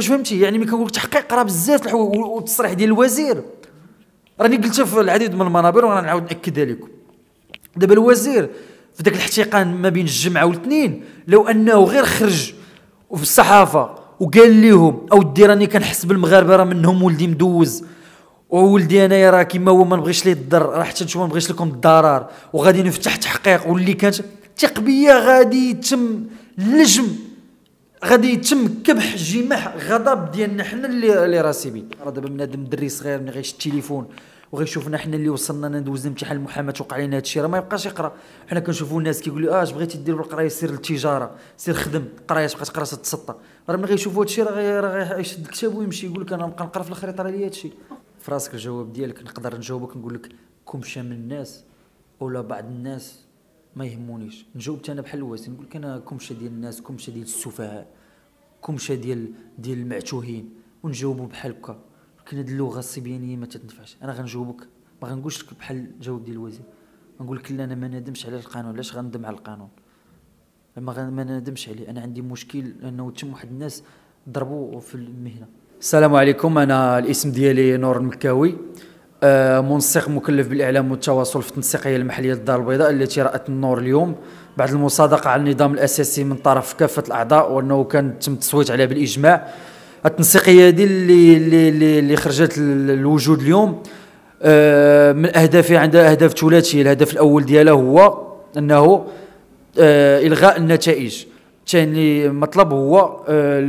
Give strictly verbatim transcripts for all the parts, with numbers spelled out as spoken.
واش فهمتي؟ يعني ملي كنقول لك تحقيق راه بزاف الحوايج، والتصريح ديال الوزير راني قلتها في العديد من المنابر ونعاود ناكدها لكم. دابا الوزير في ذاك الاحتقان ما بين الجمعه والاثنين، لو انه غير خرج وفي الصحافه وقال لهم اودي راني كنحس بالمغاربه راه منهم ولدي مدوز، وولدي انايا راه كيما هو ما نبغيش ليه الضر، راه حتى نتوما ما نبغيش لكم الضرر، وغادي نفتح تحقيق، واللي كانت ثق بيا غادي يتم لجم، غادي يتم كبح جماح غضب ديالنا حنا اللي اللي راسبين. راه دابا بنادم دري صغير ملي غيشد التليفون وغيشوفنا حنا اللي وصلنا ندوز امتحان المحاماه توقع علينا هادشي، راه ما يبقاش يقرا. حنا كنشوفوا الناس كيقول لي اش بغيتي دير بالقرايه سير للتجاره، سير خدم قرايه تبقى تقرا تتسطى. راه ملي غيشوفوا هادشي راه راه غيشد الكتاب ويمشي يقول لك انا نبقى نقرا في الاخر يطرى لي هادشي. في راسك الجواب ديالك نقدر نجاوبك نقول لك كمشه من الناس ولا بعض الناس ما يهمونيش. نجاوبت انا بحال الوزير نقول لك انا كمشه ديال الناس، كمشه ديال السفهاء، كمشه ديال ديال المعتوهين، ونجاوبوا بحال هكا. لكن هاد اللغه الصبيانيه ما تتنفعش. انا غنجاوبك ما غنقولش لك بحال الجواب ديال الوزير، غنقول لك لا انا ما ندمش على القانون. علاش غندم على القانون؟ ما ما ندمش عليه. انا عندي مشكل انه تم واحد الناس ضربوا في المهنه. السلام عليكم، انا الاسم ديالي نور المكاوي، آه منسق مكلف بالاعلام والتواصل في التنسيقيه المحليه للدار البيضاء التي رأت النور اليوم بعد المصادقه على النظام الاساسي من طرف كافه الاعضاء، وانه كان تم التصويت عليها بالاجماع. التنسيقيه دي اللي اللي اللي خرجت الوجود اليوم آه من اهدافها عندها اهداف ثلاثيه. الهدف الاول ديالها هو انه آه الغاء النتائج. ثاني مطلب هو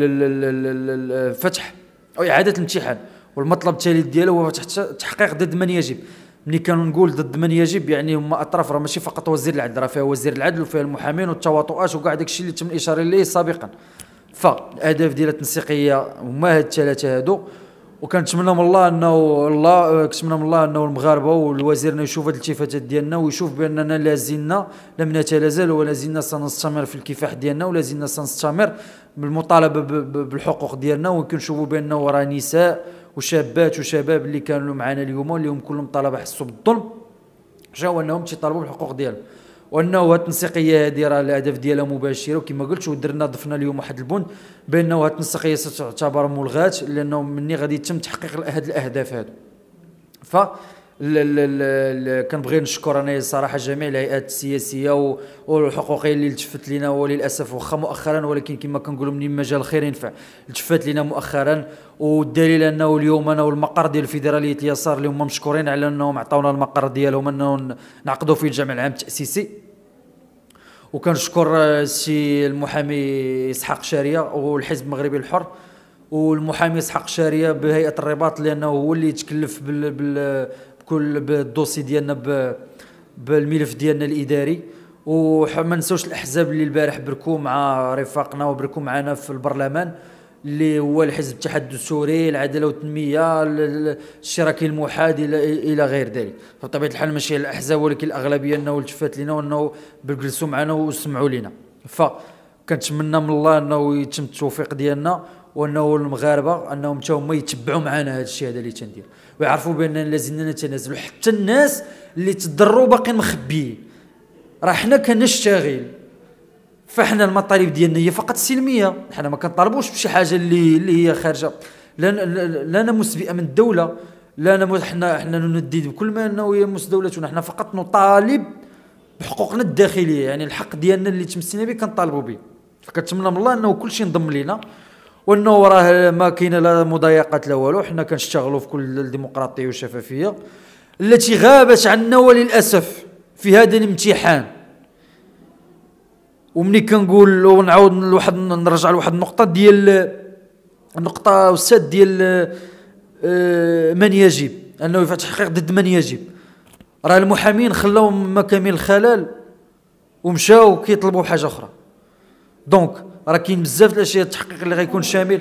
آه فتح او اعاده الامتحان، والمطلب الثالث ديالو هو تحقيق ضد من يجب. ملي كنقول ضد من يجب يعني هما اطراف، راه ماشي فقط وزير العدل، راه فيها وزير العدل وفيها المحامين والتواطؤات وكاع داكشي اللي تم الاشاره ليه سابقا. فالاهداف ديال التنسيقيه هما هاد الثلاثه هادو، وكنتمنى من الله انه الله كنتمنى من الله انه المغاربه والوزير يشوف هاد الالتفاتات ديالنا ويشوف باننا لازلنا لم نتنازل ولا زلنا سنستمر في الكفاح ديالنا، ولا زلنا سنستمر بالمطالبه بالحقوق ديالنا. وكنشوفوا بانه راه نساء وشابات وشباب اللي كانوا معنا اليوم اللي هم كلهم طلبه حسوا بالظلم جاوا انهم تيطالبوا بالحقوق ديالهم، وانه هاد التنسيقيه هذه راه الاهداف ديالها مباشره. وكما قلت ودرنا ضفنا اليوم واحد البند بانه هاد التنسيقيه ستعتبر ملغاه، لانه مني غادي يتم تحقيق هاد الاهداف هادو. ف كنبغي نشكر انا صراحه جميع الهيئات السياسيه والحقوقيه اللي التفت لنا، وللاسف واخا مؤخرا ولكن كما كنقولوا من مجال الخير ينفع التفت لنا مؤخرا. والدليل انه اليوم انا والمقر ديال الفيدراليه اليسار اللي هما مشكورين على انهم عطاونا المقر ديالهم انه نعقدوا فيه الجمع العام التاسيسي. وكنشكر السي المحامي اسحاق شاريه والحزب المغربي الحر والمحامي اسحاق شاريه بهيئه الرباط، لانه هو اللي يتكلف بال, بال بكل بالدوسي ديالنا بالملف ديالنا الاداري. وما نساوش الاحزاب اللي البارح بركوا مع رفاقنا وبركوا معنا في البرلمان، اللي هو الحزب الاتحاد الدستوري، العداله والتنميه، الاشتراكي الموحد الى غير ذلك. فبطبيعه الحال ماشي الاحزاب ولكن الاغلبيه انه التفات لنا وانه جلسوا معنا وسمعوا لنا. فكنتمنى من الله انه يتم التوفيق ديالنا، وانه المغاربه انهم حتى هما يتبعوا معنا هذا الشيء هذا اللي تندير، ويعرفوا باننا لازمنا نتنازلوا. حتى الناس اللي تضروا باقيين مخبيين، راه حنا كنشتغل، فاحنا المطالب ديالنا هي فقط سلميه. حنا ما كنطالبوش بشي حاجه اللي اللي هي خارجه، لا لا مسبئه من الدوله، لا حنا حنا نديد بكل ما انه يمس دولتنا. حنا فقط نطالب بحقوقنا الداخليه، يعني الحق ديالنا اللي تمسينا به كنطالبوا به. فكنتمنى من الله انه كل شيء ينضم لينا، وانه راه ما كاينه لا مضايقات لا والو. حنا كنشتغلوا في كل الديمقراطيه والشفافيه التي غابت عنا وللاسف في هذا الامتحان. ومني كنقول ونعاود لواحد نرجع لواحد النقطه ديال النقطه استاذ ديال من يجب انه يفتح تحقيق ضد من يجب. راه المحامين خلاو مكامن الخلل ومشاو كيطلبوا بحاجه اخرى. دونك راه كاين بزاف د الاشياء التحقيق اللي غيكون شامل.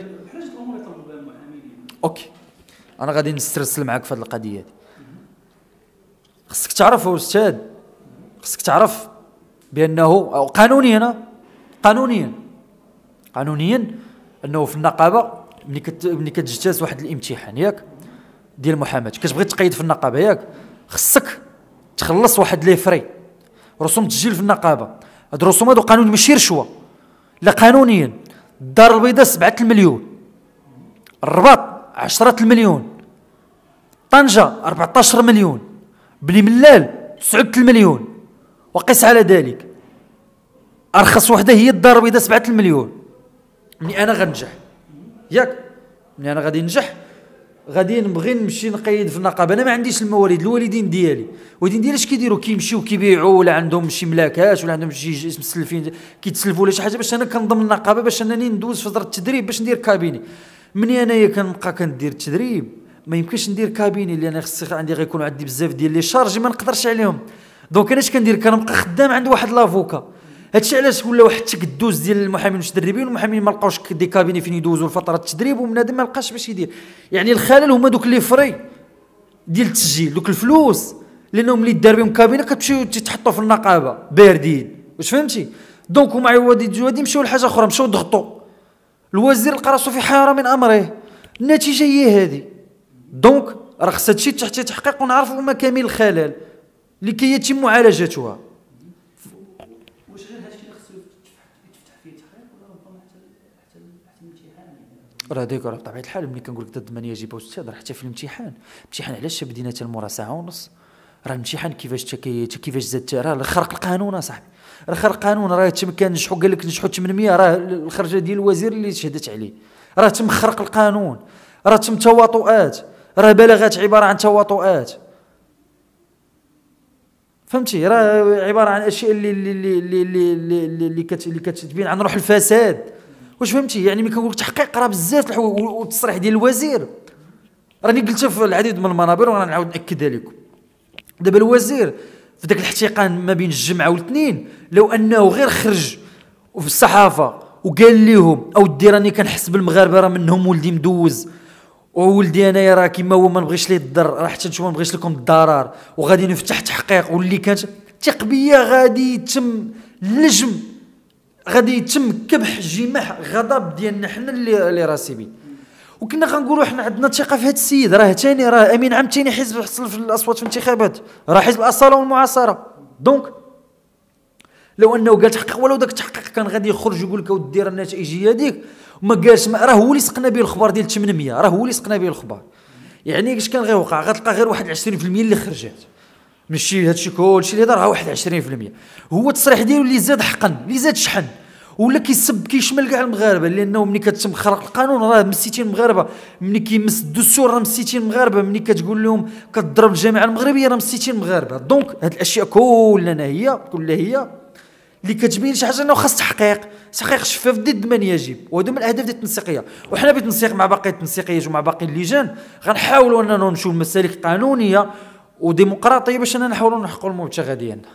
اوكي انا غادي نسترسل معاك في هذه القضيه هذه. خصك تعرف استاذ، خصك تعرف بانه قانونيا قانونيا قانونيا انه في النقابه ملي كت ملي كتجتاز واحد الامتحان ياك ديال المحاماه كتبغي تقيد في النقابه ياك، خصك تخلص واحد لي فري رسوم تسجيل في النقابه. هاد الرسوم هادو قانوني ماشي رشوه، لا قانونيا. الدار البيضاء سبعة المليون الرباط عشرة المليون، طنجة أربعطاش مليون، بني ملال تسعة المليون، وقس على ذلك ارخص وحده هي الدار البيضاء سبعة المليون. مني انا غنجح ياك، مني انا غادي ننجح غادي نبغي نمشي نقيد في النقابه. انا ما عنديش المواليد، الوالدين ديالي الوالدين ديالي اش كيديروا؟ كيمشيو كيبيعوا، ولا عندهم شي ملاكات، ولا عندهم شي مسلفين كيتسلفوا ولا شي حاجه، باش انا كنضم النقابه باش انني ندوز في فتره التدريب باش ندير كابيني. مني انايا كنبقى كندير التدريب ما يمكنش ندير كابيني، لان خصني عندي غيكونوا عندي بزاف ديال لي شارجي ما نقدرش عليهم. دونك انا اش كندير؟ كنبقى خدام عند واحد لافوكا. هادشي علاش ولاو حتى كدوز ديال المحامين المتدربين، والمحامين ما لقاوش دي كابيني فين يدوزوا الفتره التدريب، وبنادم ما لقاش باش يدير. يعني الخلل هما دوك لي فري ديال التسجيل، دوك الفلوس لانهم اللي دار بهم كابينه كتمشيو تتحطوا في النقابه باردين، واش فهمتي؟ دونك هما عوض غادي يمشيو لحاجه اخرى، مشاو ضغطوا الوزير لقى راسو في حيره من امره. النتيجه هي هذه. دونك راه خص هادشي تحت تحقيق ونعرفوا مكامن الخلل لكي يتم معالجتها. راه ديك راه بطبيعه الحال ملي كنقول لك ضد من يجب استاذ، راه حتى في الامتحان الامتحان علاش بدينا حتى المورا ساعه ونص؟ راه الامتحان كيفاش حتى كيفاش زاد، راه خرق القانون اصاحبي، راه خرق القانون. راه تم كنجحوا قال لك نجحوا ثمانمية، راه الخرجه ديال الوزير اللي شهدت عليه، راه تم خرق القانون، راه تم تواطؤات، راه بلاغات عباره عن تواطؤات، فهمتي؟ راه عباره عن اشياء اللي اللي اللي اللي اللي, اللي, اللي كتبين عن روح الفساد، واش فهمتي؟ يعني ملي كنقول لك تحقيق راه بزاف الحوايج، والتصريح ديال الوزير راني قلتها في العديد من المنابر وغنعاود ناكدها لكم. دابا الوزير في ذاك الاحتقان ما بين الجمعه والاثنين، لو انه غير خرج وفي الصحافه وقال لهم اودي راني كنحس بالمغاربه راه منهم ولدي مدوز، وولدي انايا راه كيما هو ما نبغيش ليه الضر، راه حتى نتوما ما نبغيش لكم الضرر، وغادي نفتح تحقيق، واللي كانت ثق بيا غادي يتم لجم، غادي يتم كبح جماح غضب ديالنا حنا اللي اللي راسبين. وكنا غنقولوا حنا عندنا ثقه في هذا السيد، راه ثاني راه امين عام ثاني حزب حصل في الاصوات في الانتخابات، راه حزب الاصاله والمعاصره. دونك لو انه قال تحقيق، ولو داك التحقيق كان غادي يخرج يقول لك اودي راه النتائج هذيك وما قالش، راه هو اللي سقنا به الخبر ديال ثمانمية، راه هو اللي سقنا به الخبر. يعني اش كان غيوقع؟ غتلقى غير واحد عشرين بالمية اللي خرجات، ماشي هادشي كلشي اللي دار، راه واحد عشرين بالمية هو التصريح ديالو اللي زاد حقا، اللي زاد شحن، ولا كيسب كيشمل كاع المغاربه، لانه ملي كتم خرق القانون راه مسيتين المغاربه، ملي كيمس الدستور راه مسيتين المغاربه، ملي كتقول لهم كتضرب الجامعه المغربيه راه مسيتين المغاربه. دونك هاد الاشياء كلنا هي كلها هي اللي كتبين شي حاجه انه خاص تحقيق، تحقيق شفاف ضد من يجب، وهذا من الاهداف ديال التنسيقيه. وحنا بالتنسيق مع باقي التنسيقيات ومع باقي اللجان غنحاولوا اننا نمشيو لمسالك قانونيه وديمقراطيه باش اننا نحاولوا نحققوا المبتغى ديالنا.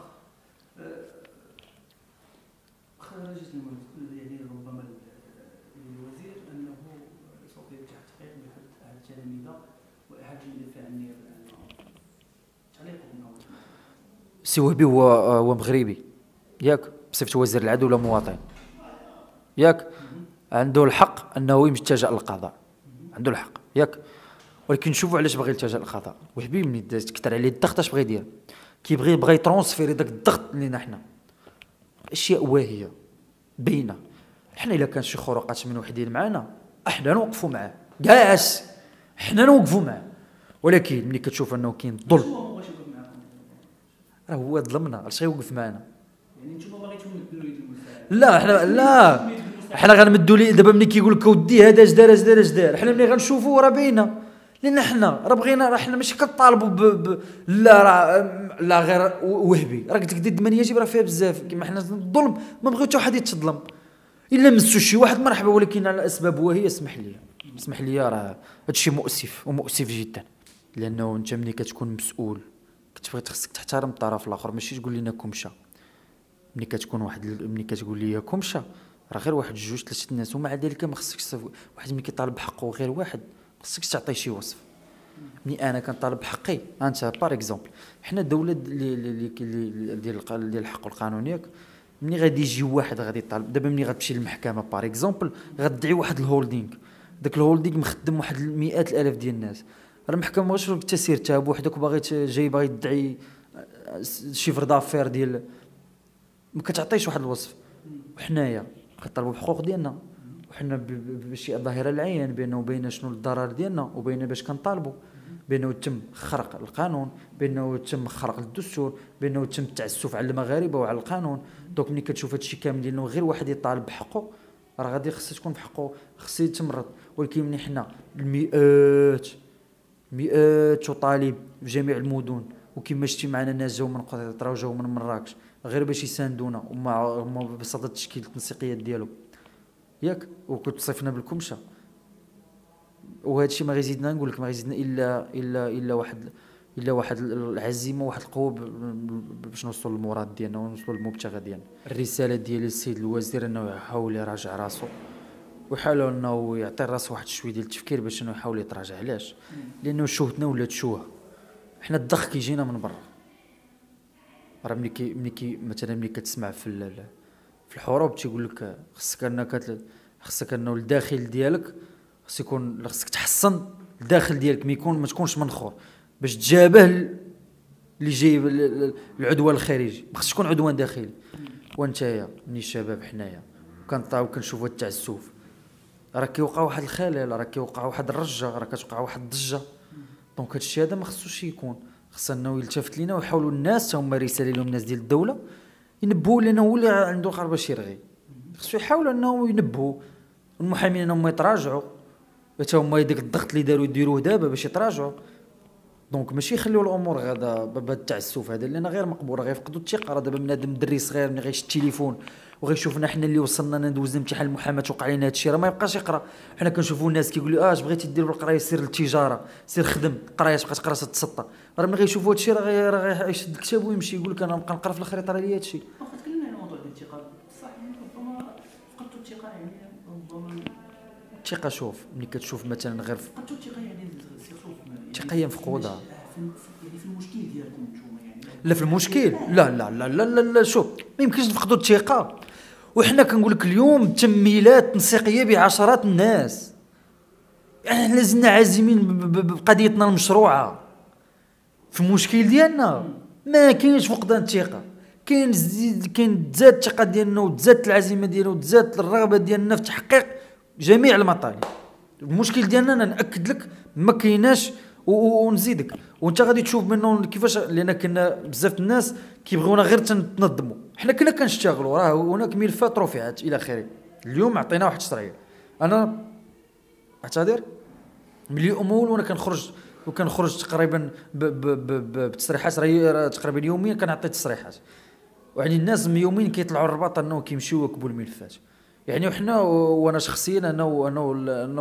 سي وهبي هو هو مغربي ياك، بصفته وزير العدل ولا مواطن ياك، عنده الحق انه يتجه للقضاء، عنده الحق ياك، ولكن نشوفوا علاش باغي يلتجا للقضاء. وهبي ملي تكثر عليه الضغط اش بغى يدير؟ كيبغي بغى يترونسفيري داك الضغط لينا حنا، اشياء واهيه باينه. حنا الا كان شي خروقات من وحدين معنا احنا نوقفوا معاه كاعش، حنا نوقفوا معاه، ولكن ملي كتشوف انه كاين ظلم راه هو ظلمنا، اش غيوقف معنا؟ يعني نتوما باغيتو تمدوا ليه المساعده؟ لا حنا لا حنا غنمدوا ليه. دابا ملي كيقول لك ودي هذا اش دار اش دار اش دار، حنا ملي غنشوفوا راه باينه، لان حنا راه بغينا، راه حنا ماشي كنطالبوا ب... ب... لا راه لا غير وهبي، راه قلت لك ضد من يجب راه فيها بزاف، كيما حنا الظلم ما بغيو حتى واحد يتظلم، الا مسوا شي واحد مرحبا، ولكن على اسباب واهيه. اسمح لي اسمح لي راه هادشي مؤسف ومؤسف جدا، لانه انت ملي كتكون مسؤول كتبغي خصك تحترم الطرف الاخر، ماشي تقول لنا كمشه. ملي كتكون واحد ملي كتقول لي كمشه راه غير واحد جوج ثلاثه الناس، ومع ذلك ما خصكش واحد ملي كيطالب بحقه غير واحد ما خصكش تعطيه شي وصف. ملي انا كنطالب بحقي، انت بار اكزومبل حنا الدوله اللي اللي ديال ديال الحق القانون ياك، ملي غادي يجي واحد غادي يطالب، دابا ملي غتمشي للمحكمه بار اكزومبل غتدعي واحد الهولدينغ، داك الهولدينغ مخدم واحد مئات الالاف ديال الناس، راه المحكمه واش انت سيرتها بوحدك وباغي جاي باغي تدعي شيفر دافير ديال، ما كتعطيش واحد الوصف. وحنايا كنطالبوا بحقوق ديالنا، وحنا بشيء ظاهره العين بينه وبين شنو الضرر ديالنا، وبين باش كنطالبوا بانه يتم خرق القانون، بانه يتم خرق الدستور، بانه يتم التعسف على المغاربه وعلى القانون. دونك ملي كتشوف هادشي كامل ديالنا غير واحد يطالب بحقه، راه غادي خصها تكون بحقه، خص يتمرض. ولكن ملي حنا المئات مئات طالب في جميع المدن، وكما شتي معنا ناس جاو من قطيطره وجاو من مراكش غير باش يساندونا ومع ببساطه تشكيل التنسيقيات ديالو ياك، وكتصيفنا بالكمشه. وهذا الشيء ما غيزيدنا، نقول لك ما غيزيدنا الا الا الا واحد الا واحد العزيمه وواحد القوه باش نوصلوا للمراد ديالنا ونوصلوا للمبتغى ديالنا. الرساله ديالي للسيد الوزير انه يحاول يراجع راسو، ويحاول انه يعطي راسو واحد شويه ديال التفكير باش انه يحاول يتراجع. علاش؟ لانه شوهتنا ولات شوه. حنا الضخ كيجينا من برا. راه ملي كي ملي كي مثلا ملي كتسمع في في الحروب تيقول لك خصك انك خصك انه الداخل ديالك خص يكون، خصك تحصن الداخل ديالك، ما يكون ما تكونش منخور باش تجابه اللي جاي العدوان الخارجي، ما خصش تكون عدوان داخلي. وانتيا مني الشباب حنايا كنطاو كنشوفوا التعسف، راه كيوقع واحد الخلل، راه كيوقع واحد الرجه، راه كتوقع واحد الضجه. دونك هادشي هذا ما خصوش يكون، خص انه يلتفت لينا ويحاولوا الناس هما رساله لهم الناس ديال الدوله ينبهوا لنا، هو اللي عنده خرب باش يرغي خصو يحاولوا انه ينبهوا المحامين انهم يتراجعوا، حتى هما ديك الضغط اللي داروا يديروه دابا باش يتراجعوا. دونك ماشي يخليو الامور غادا بهذا التعسف هذا لان غير مقبول، غيفقدوا الثقه. راه دابا بنادم دري صغير ملي غيشد التليفون وغيشوفنا حنا اللي وصلنا ندوز امتحان المحاماه توقع علينا هذا الشيء، راه ما يبقاش يقرا. حنا كنشوفوا الناس كيقولوا اه اش بغيتي دير بالقرايه سير للتجاره، سير خدم قرايه تبقى تقرا تتسطى. راه ملي غيشوفوا هذا الشيء راه راه غيشد الكتاب ويمشي يقول لك انا نبقى نقرا في الاخر يطرى لي هذا الشيء. واخا تكلمنا على موضوع الثقه، بصح ربما فقدتوا الثقه يعني ربما الثقه. شوف ملي كتشوف مثلا غير فقدتوا الثقه يعني الثقه هي مفقوده يعني في المشكل ديالكم نتوما يعني. لا في المشكل لا لا لا لا لا, لا شوف ما يمكنش نفقدوا الثقه. وحنا كنقول لك اليوم تميلات تنسيقيه بعشرات الناس، يعني حنا لازمنا عازمين بقضيتنا المشروعه. في المشكل ديالنا ما كاينش فقدان الثقه، كاين كاين تزاد الثقه ديالنا وتزاد العزيمه ديالنا وتزاد الرغبه ديالنا في تحقيق جميع المطالب. المشكل ديالنا انا ناكد لك ما كايناش، ونزيدك وانت غادي تشوف منه كيفاش، لان كنا بزاف الناس كيبغيونا غير تنظموا. حنا كنا كنشتغلوا، راه هناك ملفات رفعت الى اخره. اليوم عطينا واحد الشرعيه. انا اعتذر ملي امول وانا كنخرج وكنخرج تقريبا بتصريحات تقريبا يوميا كنعطي تصريحات، يعني الناس يوميا كيطلعوا الرباط انه كيمشيو يكبوا الملفات. يعني وحنا وانا شخصيا انا انا انا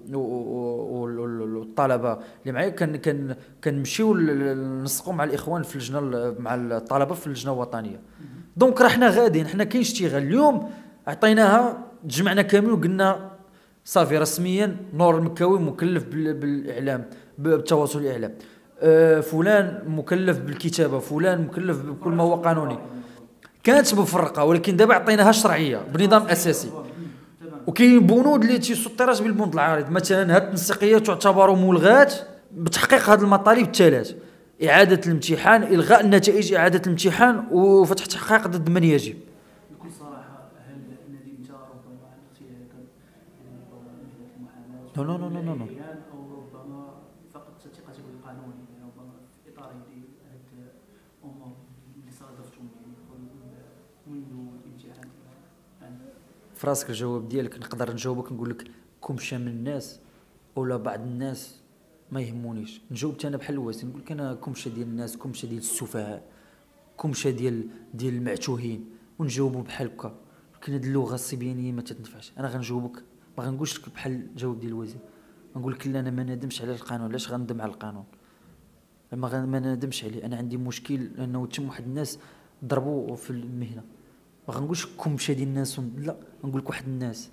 والطلبه اللي معايا كان كان كنمشيو نسقوا مع الاخوان في اللجنه مع الطلبه في اللجنه الوطنيه. دونك راه حنا غاديين، حنا كاين اشتغال. اليوم عطيناها تجمعنا كامل وقلنا صافي رسميا نور المكاوي مكلف بالاعلام بالتواصل الاعلام، أه فلان مكلف بالكتابه، فلان مكلف بكل ما هو قانوني. كانت مفرقه ولكن دابا عطيناها شرعيه بنظام اساسي. وكاين بنود اللي تيسطرات بالبنود العارض. مثلا هاد التنسيقيه تعتبر ملغاه بتحقيق هاد المطالب الثلاث: اعاده الامتحان، الغاء النتائج اعاده الامتحان، وفتح تحقيق ضد من يجب. بكل صراحه هل ندمت ربما على اختيارك مهنه المحاماه؟ لا لا لا لا لا او ربما فقدت ثقتك بالقانون، يعني ربما في اطار هذه الامور اللي صادفتم منذ الامتحان؟ في راسك الجواب ديالك نقدر نجاوبك نقول لك كمشه من الناس ولا بعض الناس ما يهمونيش. نجاوبت انا بحال الواسي نقول لك انا كمشه ديال الناس، كمشه ديال السفهاء، كمشه ديال ديال المعتوهين، ونجاوبوا بحال هكا. ولكن هذه اللغه الصبيانيه ما تتنفعش. انا غنجاوبك ما غنقولش لك بحال الجواب ديال الوزير، غنقول لك لا انا ما ندمش على القانون. علاش غندم على القانون؟ ما ما ندمش عليه. انا عندي مشكل انه تم واحد الناس ضربوا في المهنه. ما غنقولش كمشه ديال الناس، لا غنقول لك واحد الناس.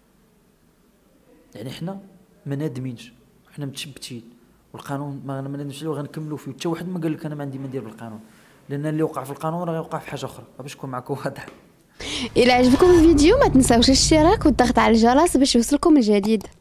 يعني حنا ما نادمينش، حنا متشبتين، والقانون ما ندمش عليه وغنكملوا فيه. حتى واحد ما قال لك انا ما عندي ما ندير بالقانون، لان اللي وقع في القانون راه يوقع في حاجه اخرى. باش نكون معك واضح. الى عجبكم الفيديو ما تنساوش الاشتراك والضغط على الجرس باش يوصلكم الجديد.